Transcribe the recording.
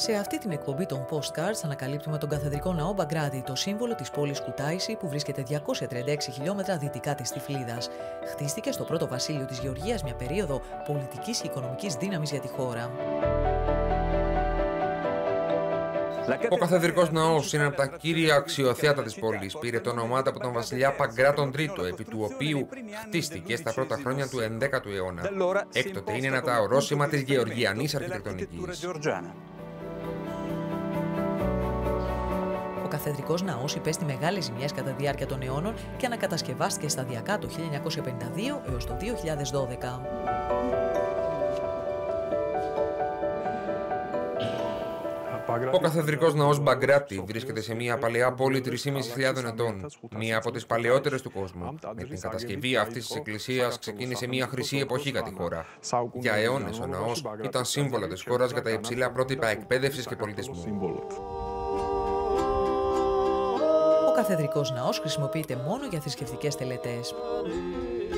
Σε αυτή την εκπομπή των Postcards ανακαλύπτουμε τον καθεδρικό ναό Μπαγκράτη, το σύμβολο της πόλης Κουτάισι που βρίσκεται 236 χιλιόμετρα δυτικά της Τυφλίδας. Χτίστηκε στο πρώτο βασίλειο της Γεωργίας, μια περίοδο πολιτικής και οικονομικής δύναμης για τη χώρα. Ο καθεδρικός ναός είναι από τα κύρια αξιοθέατα της πόλης. Πήρε το όνομά από τον βασιλιά Παγκράτον III, επί του οποίου χτίστηκε στα πρώτα χρόνια του 11ου αιώνα. Έκτοτε είναι ένα τα ορόσημα της γεωργιανής αρχιτεκτονικής. Ο καθεδρικός ναός υπέστη μεγάλες ζημιές κατά τη διάρκεια των αιώνων και ανακατασκευάστηκε σταδιακά το 1952 έως το 2012. Ο καθεδρικός ναός Μπαγκράτη βρίσκεται σε μια παλαιά πόλη 3.500 ετών, μία από τις παλαιότερες του κόσμου. Με την κατασκευή αυτής της εκκλησίας ξεκίνησε μια χρυσή εποχή για τη χώρα. Για αιώνες ο ναός ήταν σύμβολο της χώρας για τα υψηλά πρότυπα εκπαίδευσης και πολιτισμού. Ο καθεδρικός ναός χρησιμοποιείται μόνο για θρησκευτικές τελετές.